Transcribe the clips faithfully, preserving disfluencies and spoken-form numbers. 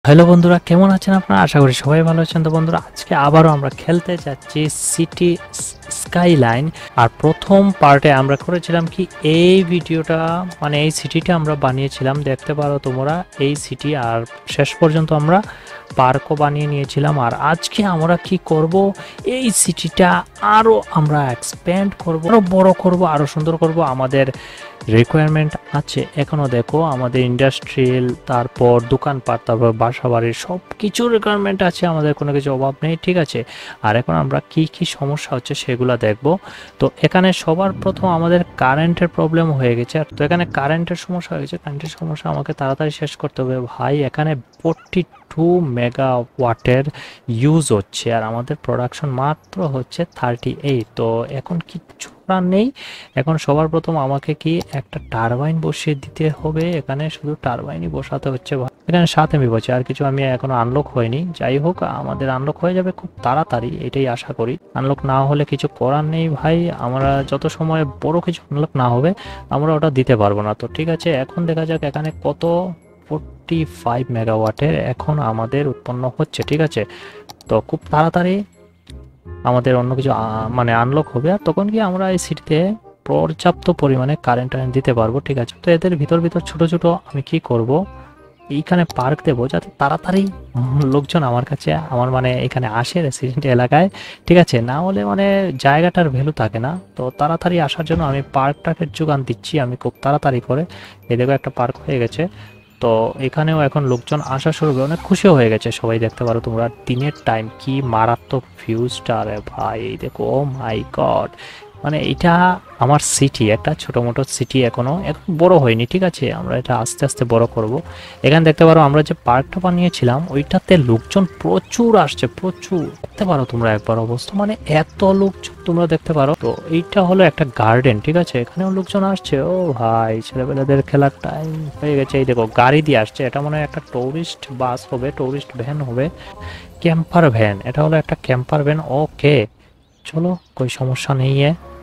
Hello বন্ধুরা, কেমন আছেন আপনারা? আশা করি সবাই ভালো আছেন। তো বন্ধুরা, আজকে আবারও আমরা খেলতে যাচ্ছি সিটি স্কাইলাইন। আর প্রথম পার্টে আমরা করেছিলাম কি, এই ভিডিওটা মানে এই সিটিটা আমরা বানিয়েছিলাম, দেখতে পারো তোমরা এই সিটি। আর শেষ পর্যন্ত আমরা পার্কও বানিয়ে নিয়েছিলাম। আর আজকে আমরা কি করব, এই সিটিটা আরও আমরা এক্সপ্যান্ড করব, আরও বড় করব, আরও সুন্দর করব। আমাদের রিকোয়ারমেন্ট আছে এখনো, দেখো আমাদের ইন্ডাস্ট্রিয়াল, তারপর দোকানপাট, তারপর বাসা বাড়ির সব কিছুর রিকোয়ারমেন্ট আছে, আমাদের কোনো কিছু অভাব নেই, ঠিক আছে। আর এখন আমরা কি কি সমস্যা হচ্ছে সেগুলো দেখব। তো এখানে সবার প্রথম আমাদের কারেন্টের প্রবলেম হয়ে গেছে। আর তো এখানে কারেন্টের সমস্যা হয়ে গেছে, কারেন্টের সমস্যা আমাকে তাড়াতাড়ি শেষ করতে হবে ভাই। এখানে ফোরটি টু মেগা ওয়াটের ইউজ হচ্ছে, আর আমাদের প্রোডাকশন মাত্র হচ্ছে থার্টি এইট। তো এখন কিচ্ছু করার নেই। এখন সবার প্রথম আমাকে কি একটা টারবাইন বসিয়ে দিতে হবে। এখানে শুধু টারবাইনই বসাতে হচ্ছে। এখানে সাত এমবি বলছে, আর কিছু আমি এখনো আনলক হয়নি। যাই হোক, আমাদের আনলক হয়ে যাবে খুব তাড়াতাড়ি, এটাই আশা করি। আনলক না হলে কিছু করার নেই ভাই, আমরা যত সময় বড় কিছু আনলক না হবে আমরা ওটা দিতে পারবো না। তো ঠিক আছে, এখন দেখা যাক এখানে কত। ফোরটি ফাইভ মেগাওয়াটের এখন আমাদের উৎপন্ন হচ্ছে, ঠিক আছে। তো খুব তাড়াতাড়ি আমাদের অন্য কিছু মানে আনলক হবে, আর তখন কি আমরা এই সিটিতে পর্যাপ্ত পরিমাণে কারেন্ট দিতে পারবো, ঠিক আছে। তো এদের ভিতর ভিতর ছোট ছোট আমি কি করব, এইখানে পার্ক দেবো যাতে তাড়াতাড়ি লোকজন আমার কাছে, আমার মানে এখানে আসে রেসিডেন্ট এলাকায়, ঠিক আছে। না হলে মানে জায়গাটার ভ্যালু থাকে না। তো তাড়াতাড়ি আসার জন্য আমি পার্কটাকে যোগান দিচ্ছি আমি খুব তাড়াতাড়ি করে। এই দেখো একটা পার্ক হয়ে গেছে। তো এখানেও এখন লোকজন আসা শুরু করে, অনেক খুশিও হয়ে গেছে সবাই, দেখতে পারো তোমরা। দিনের টাইম কি মারাত্মক ভিউজটা রে ভাই, এই দেখো, ও মাই গড। মানে এটা আমার সিটি, একটা ছোট মোটো সিটি, এখনো এখন বড় হয়নি, ঠিক আছে। আমরা এটা আস্তে আস্তে বড় করব। এখানে দেখতে পারো আমরা যে পার্কটা বানিয়েছিলাম ওইটাতে লোকজন প্রচুর আসছে, প্রচুর। দেখতে পারো তোমরা একবার অবস্থা, মানে এত লোকজন তোমরা দেখতে পারো। তো এইটা হলো একটা গার্ডেন, ঠিক আছে। এখানেও লোকজন আসছে। ও ভাই, ছেলেবেলাদের খেলার টাইম হয়ে গেছে। এই দেখো গাড়ি দিয়ে আসছে, এটা মনে হয় একটা টুরিস্ট বাস হবে, টুরিস্ট ভ্যান হবে, ক্যাম্পার ভ্যান। এটা হলো একটা ক্যাম্পার ভ্যান। ওকে, চলো, কোই সমস্যা নেই।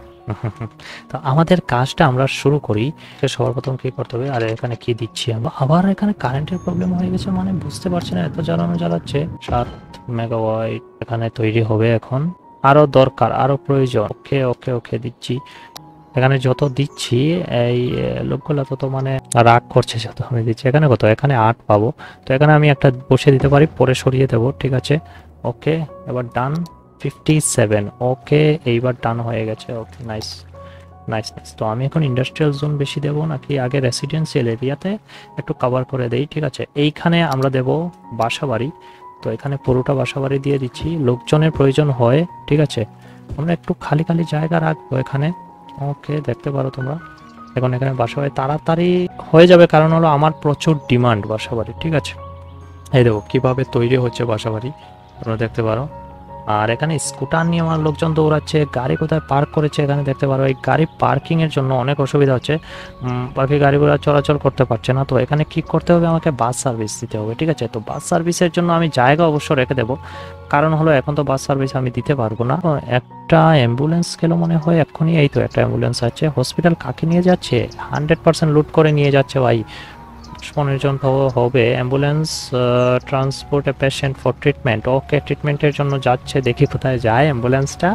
তো আমাদের কাজটা আমরা শুরু করি। সবার প্রথম কি করতে হবে, আর এখানে কি দিচ্ছি আমরা, আবার এখানে কারেন্টের প্রবলেম হয়ে গেছে, মানে বুঝতে পারছি না, এত জ্বালানো জ্বালাচ্ছে। সাত মেগাওয়াট এখানে তৈরি হবে এখন, আরো দরকার, আরো প্রয়োজন। ওকে ওকে ওকে দিচ্ছি। এখানে যত দিচ্ছি এই লোকগুলো তত মানে রাগ করছে, যত আমি দিচ্ছি। এখানে কত, এখানে আট পাবো। তো এখানে আমি একটা বসে দিতে পারি, পরে সরিয়ে দেবো, ঠিক আছে। ওকে, এবার ডান। ফিফটি সেভেন, ওকে, এইবার ডান হয়ে গেছে। Okay, nice nice nice. তো আমি এখন ইন্ডাস্ট্রিয়াল জোন বেশি দেবো নাকি আগে রেসিডেন্সিয়াল এরিয়াতে একটু কভার করে দেই, ঠিক আছে। এইখানে আমরা দেব বাসা বাড়ি। তো এখানে পুরোটা বাসা বাড়ি দিয়ে দিচ্ছি, লোকজনের প্রয়োজন হয়, ঠিক আছে। আমরা একটু খালি খালি জায়গা রাখবো এখানে। ওকে, দেখতে পারো তোমরা এখন এখানে বাসা বাড়ি তাড়াতাড়ি হয়ে যাবে, কারণ হলো আমার প্রচুর ডিমান্ড বাসা বাড়ি, ঠিক আছে। এই দেখো কিভাবে তৈরি হচ্ছে বাসা বাড়ি, তোমরা দেখতে পারো। আর এখানে স্কুটার নিয়ে আমার লোকজন দৌড়াচ্ছে, গাড়ি কোথায় পার্ক করেছে এখানে দেখতে পারো। এই গাড়ি পার্কিং এর জন্য অনেক অসুবিধা হচ্ছে, বাকি গাড়িগুলো চলাচল করতে পারছে না। তো এখানে কি করতে হবে, আমাকে বাস সার্ভিস দিতে হবে, ঠিক আছে। তো বাস সার্ভিসের জন্য আমি জায়গা অবশ্য রেখে দেবো, কারণ হলো এখন তো বাস সার্ভিস আমি দিতে পারবো না। একটা অ্যাম্বুলেন্স গেল মনে হয় এক্ষুনি। এই তো একটা অ্যাম্বুলেন্স আছে। হসপিটাল কাকে নিয়ে যাচ্ছে, হান্ড্রেড পার্সেন্ট লুট করে নিয়ে যাচ্ছে ভাই। পনেরো জন হবে। Ambulance transport a patient for treatment. Okay, ট্রিটমেন্টের জন্য যাচ্ছে, দেখি কোথায় যায় অ্যাম্বুলেন্সটা।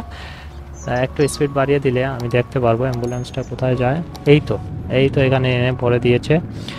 একটু স্পিড বাড়িয়ে দিলে আমি দেখতে পারবো অ্যাম্বুলেন্সটা কোথায় যায়। এই তো, এই তো এখানে এনে ভরে দিয়েছে।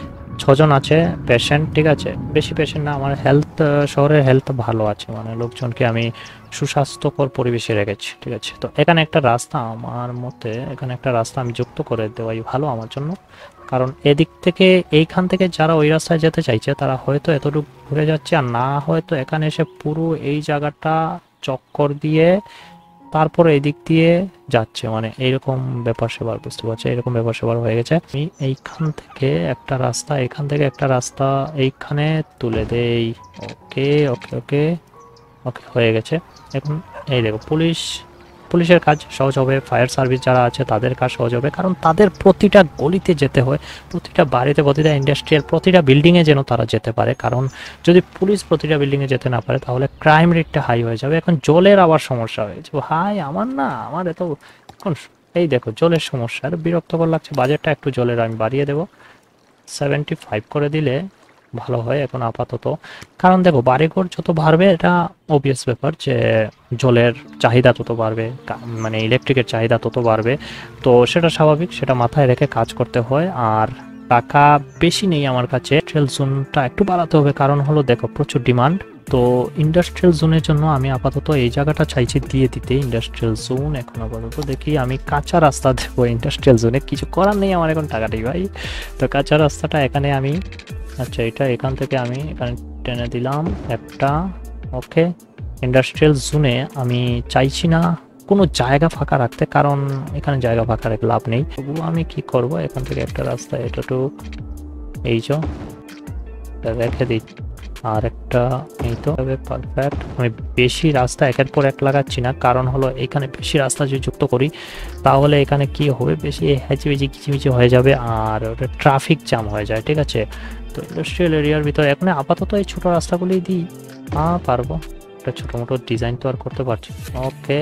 ছজন আছে পেশেন্ট, ঠিক আছে। বেশি পেশেন্ট না, আমার হেলথ, শহরের হেলথ ভালো আছে, মানে লোকজনকে আমি সুস্বাস্থ্যকর পরিবেশে রেখেছি, ঠিক আছে। তো এখানে একটা রাস্তা, আমার মতে এখানে একটা রাস্তা আমি যুক্ত করে দেওয়াই ভালো আমার জন্য, কারণ এদিক থেকে, এইখান থেকে যারা ওই রাস্তায় যেতে চাইছে তারা হয়তো এতটুকু ঘুরে যাচ্ছে, আর না হয়তো এখানে এসে পুরো এই জায়গাটা চক্কর দিয়ে তারপরে এই দিক দিয়ে যাচ্ছে, মানে এইরকম ব্যাপার সেবার, বুঝতে পারছো, এরকম ব্যাপার সেবার হয়ে গেছে। আমি এইখান থেকে একটা রাস্তা, এখান থেকে একটা রাস্তা এইখানে তুলে দেই। ওকে ওকে ওকে ওকে, হয়ে গেছে। এখন এই দেখো পুলিশ, পুলিশের কাজ সহজ হবে, ফায়ার সার্ভিস যারা আছে তাদের কাজ সহজ হবে, কারণ তাদের প্রতিটা গলিতে যেতে হয়, প্রতিটা বাড়িতে, প্রতিটা ইন্ডাস্ট্রিয়াল, প্রতিটা বিল্ডিংয়ে যেন তারা যেতে পারে। কারণ যদি পুলিশ প্রতিটা বিল্ডিংয়ে যেতে না পারে তাহলে ক্রাইম রেটটা হাই হয়ে যাবে। এখন জলের আবার সমস্যা হয়েছে ভাই, আমার না, আমার এত এখন এই দেখো জলের সমস্যা, আর বিরক্তকর লাগছে। বাজেটটা একটু জলের আমি বাড়িয়ে দেবো, সেভেন্টি ফাইভ করে দিলে ভালো হয় এখন আপাতত। কারণ দেখো বাড়িঘর যত বাড়বে এটা অবভিয়াস ব্যাপার যে জলের চাহিদা তত বাড়বে, মানে ইলেকট্রিকের চাহিদা তত বাড়বে, তো সেটা স্বাভাবিক, সেটা মাথায় রেখে কাজ করতে হয়। আর টাকা বেশি নেই আমার কাছে, ইন্ডাস্ট্রিয়াল জোনটা একটু বাড়াতে হবে, কারণ হলো দেখো প্রচুর ডিমান্ড। তো ইন্ডাস্ট্রিয়াল জোনের জন্য আমি আপাতত এই জায়গাটা চাইছি দিয়ে দিতে, ইন্ডাস্ট্রিয়াল জোন। এখন আপাতত দেখি আমি কাঁচা রাস্তা দেবো ইন্ডাস্ট্রিয়াল জোনে, কিছু করার নেই আমার এখন, টাকা নেই ভাই। তো কাঁচা রাস্তাটা এখানে আমি, আচ্ছা এটা এখান থেকে আমি এখানে টেনে দিলাম একটা। ওকে, ইন্ডাস্ট্রিয়াল জোনে আমি চাইছি না কোনো জায়গা ফাঁকা রাখতে, কারণ এখানে জায়গা ফাঁকা রেখে লাভ নেই। তবুও আমি কি করব, এখান থেকে একটা রাস্তা এটাটু এই যে রেখে দিই, আর একটা এই তো পারফেক্ট। আমি বেশি রাস্তা একের পর এক লাগাচ্ছি না, কারণ হলো এখানে বেশি রাস্তা যদি যুক্ত করি তাহলে এখানে কি হবে, বেশি হ্যাচিবেচি কিচিমিচি হয়ে যাবে আর ওটা ট্রাফিক জ্যাম হয়ে যায়, ঠিক আছে। তো ইন্ডাস্ট্রিয়াল এরিয়ার ভিতরে এখন আপাতত এই ছোটো রাস্তাগুলোই দিই। হ্যাঁ পারবো, একটা ছোটো মোটো ডিজাইন তো আর করতে পারছি। ওকে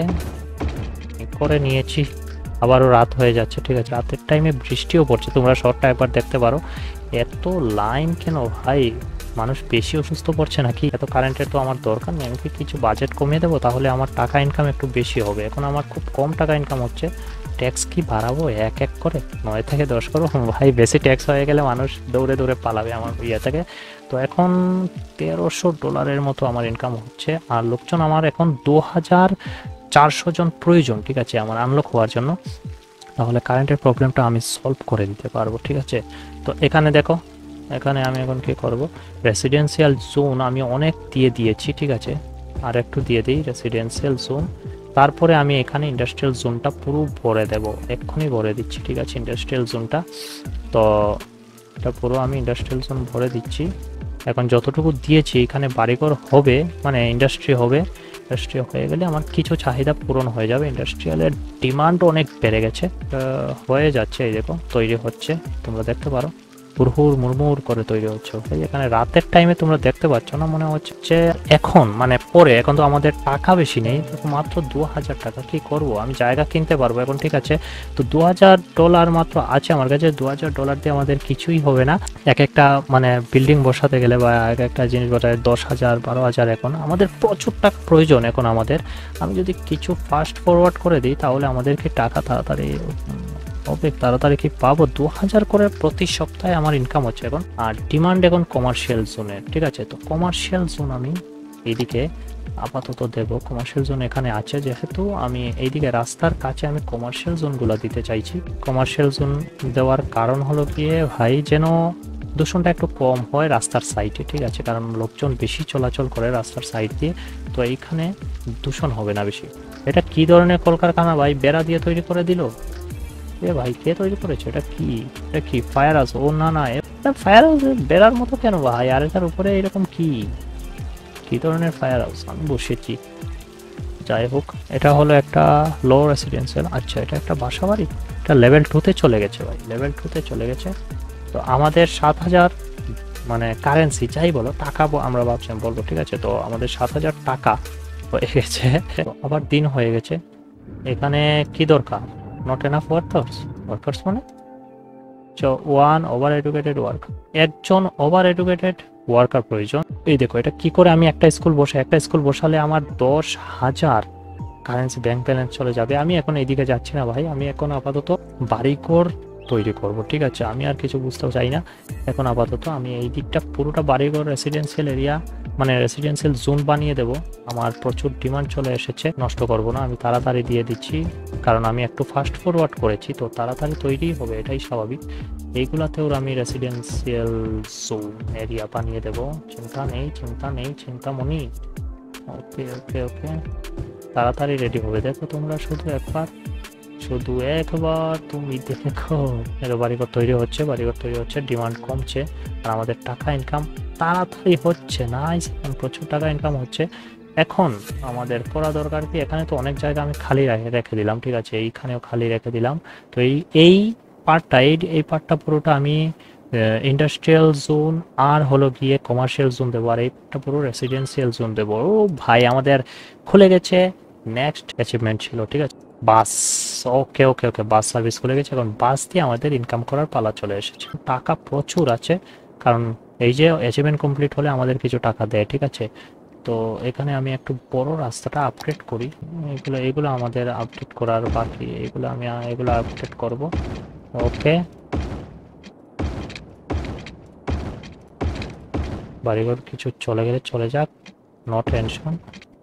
করে নিয়েছি, আবারও রাত হয়ে যাচ্ছে, ঠিক আছে। রাতের টাইমে বৃষ্টিও পড়ছে, তোমরা শর্টটা একবার দেখতে পারো। এত লাইন কেন ভাই, মানুষ বেশি অসুস্থ পড়ছে নাকি? এত কারেন্টের তো আমার দরকার নেই, আমি কি কিছু বাজেট কমিয়ে দেবো তাহলে আমার টাকা ইনকাম একটু বেশি হবে। এখন আমার খুব কম টাকা ইনকাম হচ্ছে, ট্যাক্স কি বাড়াবো এক এক করে, নয় থেকে দশ করবো ভাই? বেশি ট্যাক্স হয়ে গেলে মানুষ দৌড়ে দৌড়ে পালাবে আমার ইয়ে থেকে। তো এখন তেরোশো ডলারের মতো আমার ইনকাম হচ্ছে, আর লোকজন আমার এখন দু হাজার চারশো জন প্রয়োজন, ঠিক আছে, আমার আনলক হওয়ার জন্য। তাহলে কারেন্টের প্রবলেমটা আমি সলভ করে দিতে পারবো, ঠিক আছে। তো এখানে দেখো, এখানে আমি এখন কি করব, রেসিডেন্সিয়াল জোন আমি অনেক দিয়ে দিয়েছি, ঠিক আছে, আর একটু দিয়ে দিই রেসিডেন্সিয়াল জোন। তারপরে আমি এখানে ইন্ডাস্ট্রিয়াল জোনটা পুরো ভরে দেব, এক্ষুনি ভরে দিচ্ছি, ঠিক আছে, ইন্ডাস্ট্রিয়াল জোনটা। তো এটা পুরো আমি ইন্ডাস্ট্রিয়াল জোন ভরে দিচ্ছি। এখন যতটুকু দিয়েছি এখানে বাড়িঘর হবে, মানে ইন্ডাস্ট্রি হবে, ইন্ডাস্ট্রি হয়ে গেলে আমার কিছু চাহিদা পূরণ হয়ে যাবে। ইন্ডাস্ট্রিয়ালের ডিমান্ড অনেক বেড়ে গেছে, হয়ে যাচ্ছে, এই দেখো তৈরি হচ্ছে, তোমরা দেখতে পারো হুড়হুড় মুড়মুড় করে তৈরি হচ্ছে। ওকে, এখানে রাতের টাইমে তোমরা দেখতে পাচ্ছ না মনে হচ্ছে যে এখন মানে পরে, এখন তো আমাদের টাকা বেশি নেই, মাত্র দু হাজার টাকা, কি করব, আমি জায়গা কিনতে পারবো এখন, ঠিক আছে। তো দু হাজার ডলার মাত্র আছে আমার কাছে, দু হাজার ডলার দিয়ে আমাদের কিছুই হবে না। এক একটা মানে বিল্ডিং বসাতে গেলে বা এক একটা জিনিস বসাতে দশ হাজার বারো হাজার, এখন আমাদের প্রচুর টাকা প্রয়োজন এখন আমাদের। আমি যদি কিছু ফাস্ট ফরওয়ার্ড করে দিই তাহলে আমাদেরকে টাকা তাড়াতাড়ি হবে, তাড়াতাড়ি কি পাবো। দু হাজার করে প্রতি সপ্তাহে আমার ইনকাম হচ্ছে এখন, আর ডিমান্ড এখন কমার্শিয়াল জোনের, ঠিক আছে। তো কমার্শিয়াল জোন আমি এইদিকে আপাতত দেব, কমার্শিয়াল জোন এখানে আছে যেহেতু, আমি এইদিকে রাস্তার কাছে আমি কমার্শিয়াল জোনগুলো দিতে চাইছি। কমার্শিয়াল জোন দেওয়ার কারণ হলো গিয়ে ভাই যেন দূষণটা একটু কম হয় রাস্তার সাইডে, ঠিক আছে, কারণ লোকজন বেশি চলাচল করে রাস্তার সাইড দিয়ে, তো এইখানে দূষণ হবে না বেশি। এটা কি ধরনের কলকারখানা ভাই, বেড়া দিয়ে তৈরি করে দিল? এ ভাই কে তৈরি করেছে এটা? কি এটা, কি ফায়ার হাউস? ও না না, এটা ফায়ার হাউস বেড়ার মতো কেন ভাই, আর এটার উপরে এরকম কি কি ধরনের ফায়ার হাউস আমি বসেছি? যাই হোক, এটা হলো একটা লো রেসিডেন্সিয়াল, আচ্ছা এটা একটা বাসা বাড়ি, এটা লেভেল টুতে চলে গেছে ভাই, লেভেল টুতে চলে গেছে। তো আমাদের সাত হাজার মানে কারেন্সি যাই বলো, টাকা আমরা ভাবছি বলবো, ঠিক আছে। তো আমাদের সাত হাজার টাকা হয়ে গেছে, আবার দিন হয়ে গেছে। এখানে কি দরকার, নট এনাফ ওয়ার্কার্স, ওয়ার্কার্স মানে ওয়ান ওভার এডুকেটেড ওয়ার্কার, একজন ওভার এডুকেটেড ওয়ার্কার প্রয়োজন। এই দেখো এটা কি করে আমি একটা স্কুল বসে, একটা স্কুল বসালে আমার দশ হাজার কারেন্সি ব্যাংক ব্যালেন্স চলে যাবে। আমি এখন এইদিকে যাচ্ছি না ভাই, আমি এখন আপাতত বাড়িঘর তৈরি করব, ঠিক আছে, আমি আর কিছু বুঝতেও চাই না এখন। আপাতত আমি এই দিকটা পুরোটা বাড়িঘর রেসিডেন্সিয়াল এরিয়া মানে রেসিডেন্সিয়াল জোন বানিয়ে দেব। আমার প্রচুর ডিমান্ড চলে এসেছে, নষ্ট করব না, আমি তাড়াতাড়ি দিয়ে দিচ্ছি, কারণ আমি একটু ফাস্ট ফরওয়ার্ড করেছি, তো তাড়াতাড়ি তৈরি হবে, এটাই স্বাভাবিক। এইগুলাতেও আমি রেসিডেন্সিয়াল জোন এরিয়া বানিয়ে দেব, চিন্তা নেই চিন্তা নেই চিন্তামণি। ওকে ওকে ওকে, তাড়াতাড়ি রেডি হবে, দেখো তোমরা শুধু একবার, শুধু একবার তুমি দেখো। বাড়িঘর তৈরি হচ্ছে, বাড়িঘর তৈরি হচ্ছে, ডিমান্ড কমছে আর আমাদের টাকা ইনকাম তাড়াতাড়ি হচ্ছে, নাইস, প্রচুর টাকা ইনকাম হচ্ছে। এখন আমাদের করা দরকার কি, এখানে তো অনেক জায়গা আমি খালি রেখে দিলাম, ঠিক আছে, এইখানেও খালি রেখে দিলাম। তো এই এই পার্টটা এই এই পার্টটা পুরোটা আমি ইন্ডাস্ট্রিয়াল জোন আর হলো গিয়ে কমার্শিয়াল জোন দেবো, আর এইটা পুরো রেসিডেন্সিয়াল জোন দেবো। ও ভাই আমাদের খুলে গেছে, নেক্সট অ্যাচিভমেন্ট ছিল, ঠিক আছে, বাস। ওকে ওকে ওকে, বাস সার্ভিস খুলে গেছে, এখন বাস দিয়ে আমাদের ইনকাম করার পালা চলে এসেছে। টাকা প্রচুর আছে, কারণ এই যে অ্যাচিভমেন্ট কমপ্লিট হলে আমাদের কিছু টাকা দেয়, ঠিক আছে। তো এখানে আমি একটু বড় রাস্তাটা আপডেট করি, এগুলো এগুলো আমাদের আপডেট করার বাকি, এগুলো আমি এগুলো আপডেট করব। ওকে, বাড়িঘর কিছু চলে গেলে চলে যাক, নো টেনশন।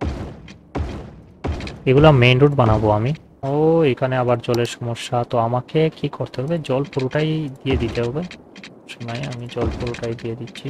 এগুলো মেইন রোড বানাবো আমি। ও এখানে আবার জলের সমস্যা, তো আমাকে কি করতে হবে, জল পুরোটাই দিয়ে দিতে হবে। সময় আমি জল পুরোটাই দিয়ে দিচ্ছি।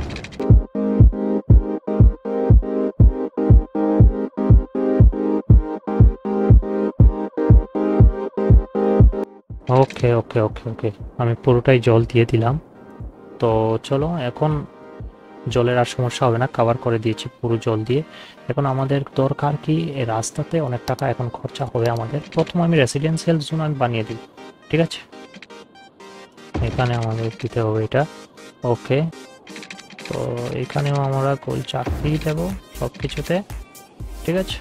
ওকে ওকে ওকে ওকে আমি পুরোটাই জল দিয়ে দিলাম। তো চলো, এখন জলের আর সমস্যা হবে না, কভার করে দিয়েছি পুরো জল দিয়ে। এখন আমাদের দরকার কি, এই রাস্তাতে অনেক টাকা এখন খরচা হবে আমাদের। প্রথম আমি রেসিডেন্সিয়াল জোন আমি বানিয়ে দিই, ঠিক আছে। এখানে আমাদের দিতে হবে এটা। ওকে, তো এখানেও আমরা গোল চাকরি দেবো সব কিছুতে, ঠিক আছে।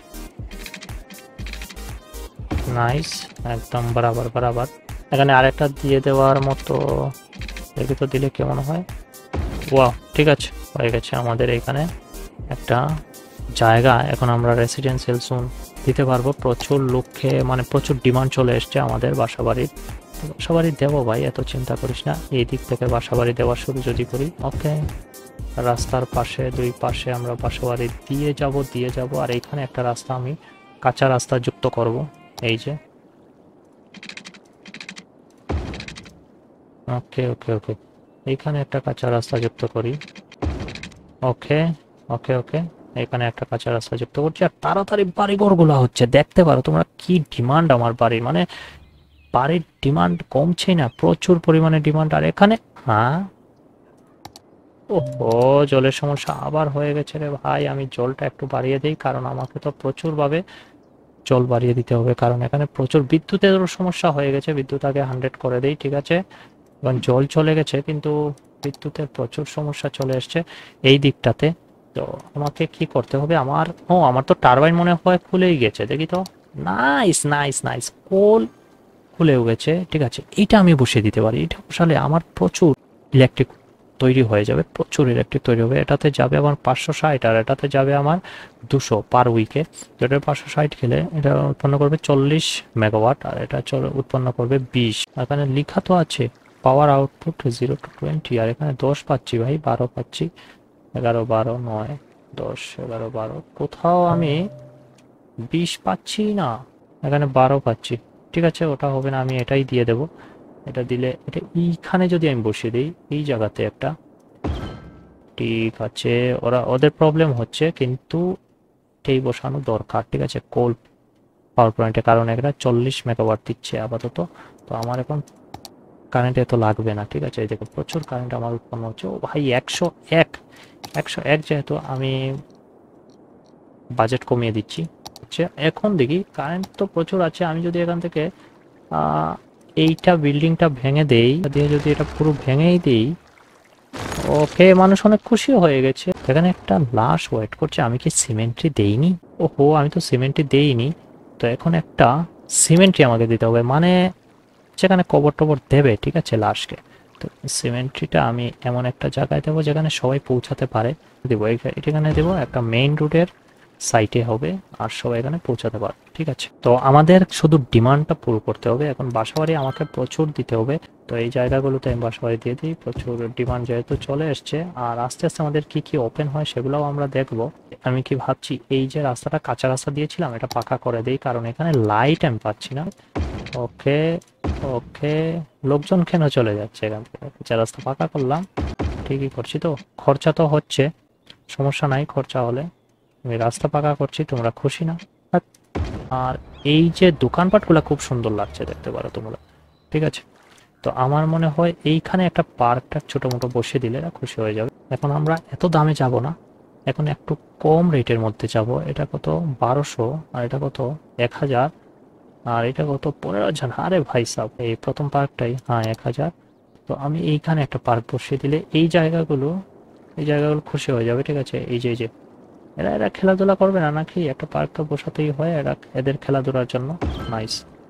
নাইস, একদম বরাবর বরাবর। এখানে আরেকটা দিয়ে দেওয়ার মতো, এগুলো তো দিলে কেমন হয়। ওয়াও, ঠিক আছে, হয়ে গেছে আমাদের এখানে একটা জায়গা। এখন আমরা রেসিডেন্সিয়াল জোন দিতে পারবো। প্রচুর লোককে, মানে প্রচুর ডিমান্ড চলে এসছে আমাদের বাসাবাড়ির। বাসাবাড়ি দেবো ভাই, এত চিন্তা করিস না। এই দিক থেকে বাসাবাড়ি দেওয়া শুরু যদি করি, ওকে। রাস্তার পাশে, দুই পাশে আমরা বাসাবাড়ি দিয়ে যাব দিয়ে যাব আর এইখানে একটা রাস্তা আমি কাঁচা রাস্তা যুক্ত করব, এই যে। ওকে ওকে ওকে এইখানে একটা কাঁচা রাস্তা যুক্ত করি। ওকে ওকে ওকে এখানে একটা কাঁচা রাস্তা যুক্ত করছি। আর তাড়াতাড়ি বাড়িঘরগুলো হচ্ছে, দেখতে পারো তোমরা কি ডিমান্ড আমার বাড়ির, মানে বাড়ির ডিমান্ড কমছেই না, প্রচুর পরিমাণে ডিমান্ড। আর এখানে হ্যাঁ, ও জলের সমস্যা আবার হয়ে গেছে রে ভাই। আমি জলটা একটু বাড়িয়ে দিই, কারণ আমাকে তো প্রচুরভাবে জল বাড়িয়ে দিতে হবে, কারণ এখানে প্রচুর বিদ্যুতের সমস্যা হয়ে গেছে। বিদ্যুৎ আগে হান্ড্রেড করে দেই, ঠিক আছে। এবং জল চলে গেছে, কিন্তু বিদ্যুতের প্রচুর সমস্যা চলে এসছে এই দিকটাতে। তো আমাকে কি করতে হবে, আমার ও আমার তো টারবাইন মনে হয় খুলেই গেছে, দেখি তো। নাইস নাইস নাইস, কোল খুলেও গেছে, ঠিক আছে। এটা আমি বসিয়ে দিতে পারি, এটা বসালে আমার প্রচুর ইলেকট্রিক তৈরি হয়ে যাবে, প্রচুর ইলেকট্রিক তৈরি হবে। এটাতে যাবে আমার পাঁচশো ষাট আর এটাতে যাবে আমার দুশো পার উইকে। যেটা পাঁচশো ষাট খেলে এটা উৎপন্ন করবে চল্লিশ মেগাওয়াট, আর এটা উৎপন্ন করবে বিশ। এখানে লেখা তো আছে power output zero two twenty, আর এখানে দশ পাচ্ছি ভাই, বারো পাচ্ছি, এগারো বারো নয় দশ এগারো বারো, কোথাও আমি বিশ পাচ্ছি না, এখানে বারো পাচ্ছি। ঠিক আছে, ওটা হবে না, আমি এটাই দিয়ে দেব। এটা দিলে, এটা এইখানে যদি আমি বসিয়ে দিই এই জায়গাতে একটা, ঠিক আছে। ওরা ওদের প্রবলেম হচ্ছে, কিন্তু এটাই বসানো দরকার, ঠিক আছে। কোল পাওয়ার প্ল্যান্টে, কারণ এটা চল্লিশ মেগাওয়াট দিচ্ছে আপাতত। তো আমার এখন কারেন্ট এত লাগবে না, ঠিক আছে। এই দেখো প্রচুর কারেন্ট আমার উৎপন্ন হচ্ছে। ও ভাই, একশো এক একশো এক যেহেতু আমি বাজেট কমিয়ে দিচ্ছি হচ্ছে। এখন দেখি কারেন্ট তো প্রচুর আছে, আমি যদি এখান থেকে এইটা বিল্ডিংটা ভেঙে দেই, দিয়ে যদি এটা পুরো ভেঙেই দিই, ওকে, মানুষ অনেক খুশি হয়ে গেছে। এখানে একটা লাশ ওয়েট করছে, আমি কি সিমেন্ট্রি দেইনি? ওহো, আমি তো সিমেন্ট্রি দেইনি। তো এখন একটা সিমেন্ট্রি আমাকে দিতে হবে, মানে যেখানে কবর টবর দেবে, ঠিক আছে, লাশকে। তো সিমেন্ট্রিটা আমি এমন একটা জায়গায় দেবো যেখানে সবাই পৌঁছাতে পারে। দেবো এখানে, দেবো একটা মেইন রোডের সাইটে হবে, আর সবাই এখানে পৌঁছাতে পারে, ঠিক আছে। তো আমাদের শুধু ডিমান্ডটা পুরো করতে হবে। এখন বাসাবাড়ি আমাকে প্রচুর দিতে হবে, তো এই জায়গাগুলোতে আমি বাসাবাড়ি দিয়ে দিই। প্রচুর ডিমান্ড যেহেতু চলে এসছে, আর আস্তে আস্তে আমাদের কি কি ওপেন হয় সেগুলোও আমরা দেখব। আমি কি ভাবছি, এই যে রাস্তাটা কাঁচা রাস্তা দিয়েছিলাম, এটা পাকা করে দেই, কারণ এখানে লাইট আমি পাচ্ছি না। ওকে ওকে লোকজন কেন চলে যাচ্ছে এখান থেকে? কাঁচা রাস্তা পাকা করলাম, ঠিকই করছি তো। খরচা তো হচ্ছে, সমস্যা নাই খরচা হলে। আমি রাস্তা পাকা করছি, তোমরা খুশি না? আর এই যে দোকানপাটগুলো খুব সুন্দর লাগছে, দেখতে পারো তোমরা, ঠিক আছে। তো আমার মনে হয় এইখানে একটা পার্কটা ছোট মোটো বসিয়ে দিলে খুশি হয়ে যাবে। এখন আমরা এত দামে যাব না, এখন একটু কম রেটের মধ্যে যাব। এটা কত, বারোশো, আর এটা কত, এক হাজার, আর এটা কত, পনেরো হাজার। আরে ভাই সাহেব, এই প্রথম পার্কটাই, হ্যাঁ, এক হাজার। তো আমি এইখানে একটা পার্ক বসিয়ে দিলে এই জায়গাগুলো এই জায়গাগুলো খুশি হয়ে যাবে, ঠিক আছে। এই যে এই যে এরা এরা খেলাধুলা করবে না নাকি? একটা পার্ক তো বসাতেই হয় এরা, এদের খেলাধুলার জন্য। নাইস। তো